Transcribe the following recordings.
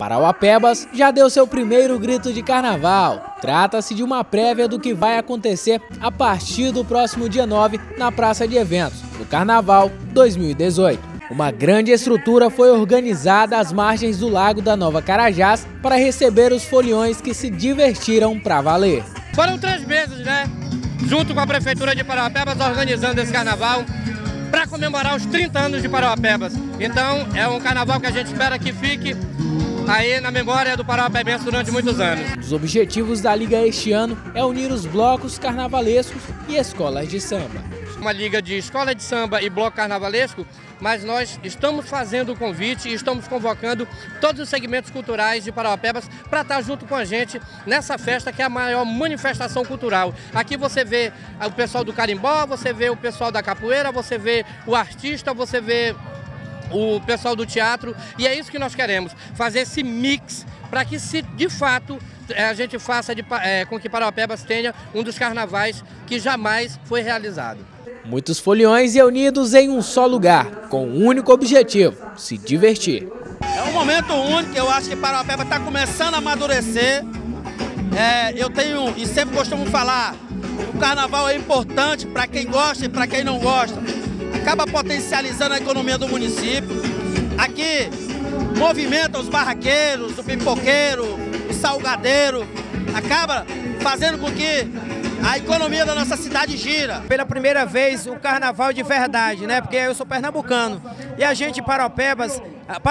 Parauapebas já deu seu primeiro grito de carnaval. Trata-se de uma prévia do que vai acontecer a partir do próximo dia 9 na Praça de Eventos, no Carnaval 2018. Uma grande estrutura foi organizada às margens do Lago da Nova Carajás para receber os foliões que se divertiram para valer. Foram 3 meses, junto com a Prefeitura de Parauapebas, organizando esse carnaval para comemorar os 30 anos de Parauapebas. Então, é um carnaval que a gente espera que fique aí na memória do parauapebense durante muitos anos. Os objetivos da Liga este ano é unir os blocos carnavalescos e escolas de samba. Uma liga de escola de samba e bloco carnavalesco, mas nós estamos fazendo o convite e estamos convocando todos os segmentos culturais de Parauapebas para estar junto com a gente nessa festa que é a maior manifestação cultural. Aqui você vê o pessoal do carimbó, você vê o pessoal da capoeira, você vê o artista, você vê o pessoal do teatro, e é isso que nós queremos, fazer esse mix para que, se de fato, a gente faça com que Parauapebas tenha um dos carnavais que jamais foi realizado. Muitos foliões reunidos em um só lugar, com um único objetivo: se divertir. É um momento único, eu acho que Parauapebas está começando a amadurecer. Eu tenho, e sempre costumo falar, o carnaval é importante para quem gosta e para quem não gosta. Acaba potencializando a economia do município. Aqui movimenta os barraqueiros, o pipoqueiro, o salgadeiro. Acaba fazendo com que a economia da nossa cidade gira. Pela primeira vez o carnaval de verdade, Porque eu sou pernambucano. E a gente, Parauapebas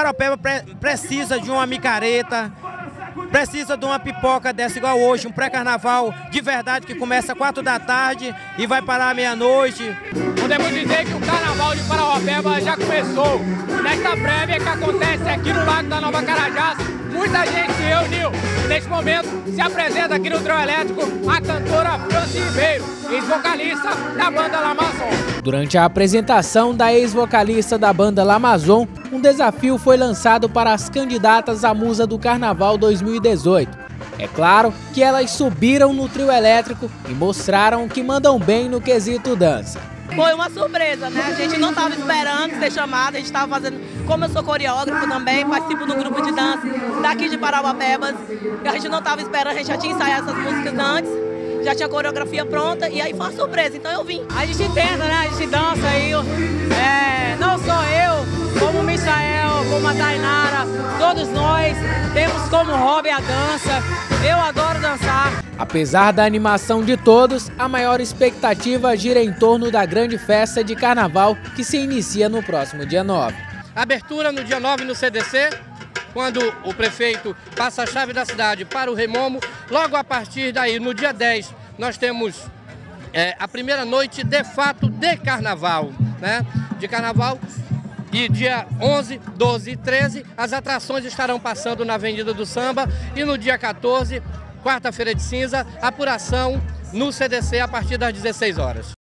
precisa de uma micareta, precisa de uma pipoca dessa igual hoje, um pré-carnaval de verdade que começa às 4 da tarde e vai parar à meia-noite. Podemos dizer que o carnaval de Parauapebas já começou. Nesta prévia que acontece aqui no Lago da Nova Carajás, muita gente se reuniu. Neste momento se apresenta aqui no trio elétrico a cantora Franci Ribeiro, ex-vocalista da banda Lamazon. Durante a apresentação da ex-vocalista da banda Lamazon, um desafio foi lançado para as candidatas à Musa do Carnaval 2018. É claro que elas subiram no trio elétrico e mostraram que mandam bem no quesito dança. Foi uma surpresa, A gente não estava esperando ser chamada, a gente estava fazendo, como eu sou coreógrafo também, participo do grupo de dança daqui de Parauapebas, a gente não estava esperando, a gente já tinha ensaiado essas músicas antes, já tinha a coreografia pronta e aí foi uma surpresa, então eu vim. A gente tenta, A gente dança aí, não só eu, como o Michael, como a Tainara, todos nós temos como hobby a dança, eu adoro dançar. Apesar da animação de todos, a maior expectativa gira em torno da grande festa de carnaval que se inicia no próximo dia 9. Abertura no dia 9 no CDC, quando o prefeito passa a chave da cidade para o Remomo. Logo a partir daí, no dia 10, nós temos a primeira noite de fato de carnaval, De carnaval. E dia 11, 12 e 13, as atrações estarão passando na Avenida do Samba. E no dia 14, quarta-feira de cinza, apuração no CDC a partir das 16 horas.